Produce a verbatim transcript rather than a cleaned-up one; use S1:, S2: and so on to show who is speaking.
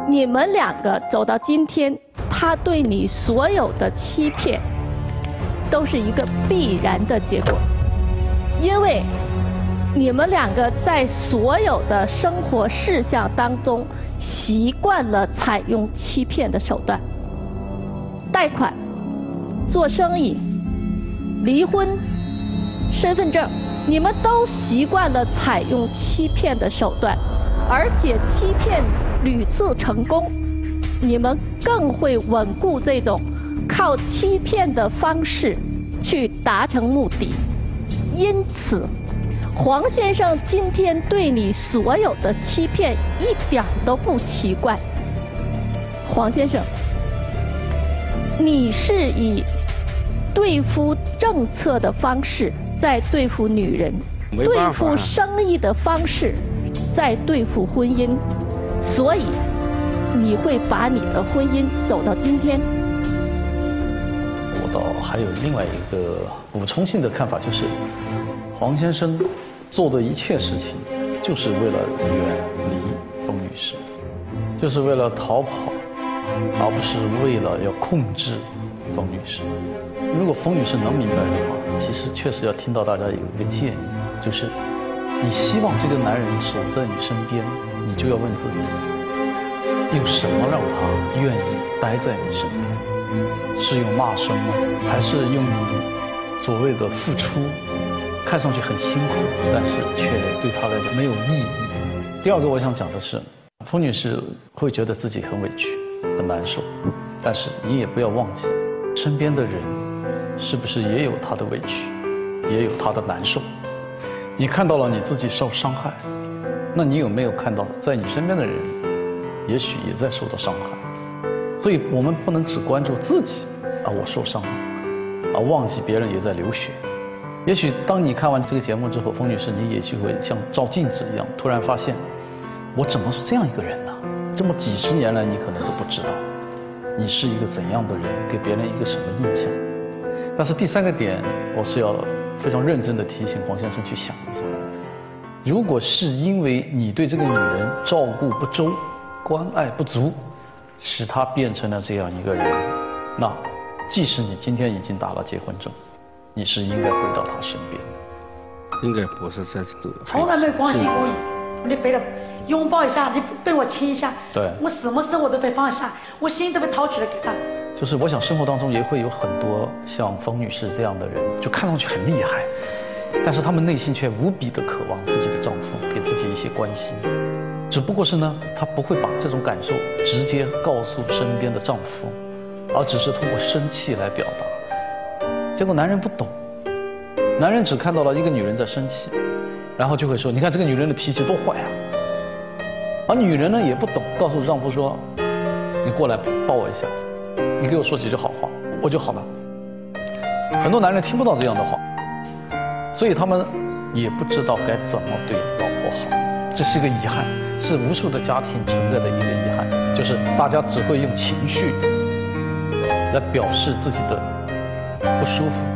S1: 你们两个走到今天，他对你所有的欺骗，都是一个必然的结果，因为你们两个在所有的生活事项当中，习惯了采用欺骗的手段，贷款、做生意、离婚、身份证，你们都习惯了采用欺骗的手段，而且欺骗屡次成功，你们更会稳固这种靠欺骗的方式去达成目的。因此，黄先生今天对你所有的欺骗一点都不奇怪。黄先生，你是以对付政策的方式在对付女人，对付生意的方式在对付婚姻，所以你会把你的婚姻走到今天。
S2: 我倒还有另外一个补充性的看法，就是黄先生做的一切事情，就是为了远离冯女士，就是为了逃跑，而不是为了要控制冯女士。如果冯女士能明白的话，其实确实要听到大家有一个建议，就是你希望这个男人守在你身边，你就要问自己，用什么让他愿意待在你身边？是用骂声吗？还是用所谓的付出？看上去很辛苦，但是却对他来讲没有意义。第二个我想讲的是，冯女士会觉得自己很委屈、很难受，但是你也不要忘记，身边的人是不是也有他的委屈，也有他的难受？你看到了你自己受伤害，那你有没有看到在你身边的人，也许也在受到伤害？所以我们不能只关注自己啊，我受伤了，而忘记别人也在流血。也许当你看完这个节目之后，冯女士，你也许会像照镜子一样，突然发现，我怎么是这样一个人呢？这么几十年来，你可能都不知道，你是一个怎样的人，给别人一个什么印象。但是第三个点，我是要非常认真的提醒黄先生去想一下，如果是因为你对这个女人照顾不周、关爱不足，使她变成了这样一个人，那即使你今天已经打了结婚证，你是应该回到她身边。
S3: 应该不是在这个。
S4: 从来没有关心过你，你非得拥抱一下，你被我亲一下，
S2: 对，
S4: 我什么事我都会放下，我心都会掏出来给他。
S2: 就是我想生活当中也会有很多像冯女士这样的人，就看上去很厉害，但是他们内心却无比的渴望自己的丈夫给自己一些关心，只不过是呢，她不会把这种感受直接告诉身边的丈夫，而只是通过生气来表达。结果男人不懂，男人只看到了一个女人在生气，然后就会说，你看这个女人的脾气多坏啊。而女人呢也不懂，告诉丈夫说，你过来抱我一下，你给我说几句好话，我就好了。很多男人听不到这样的话，所以他们也不知道该怎么对老婆好。这是一个遗憾，是无数的家庭存在的一个遗憾，就是大家只会用情绪来表示自己的不舒服。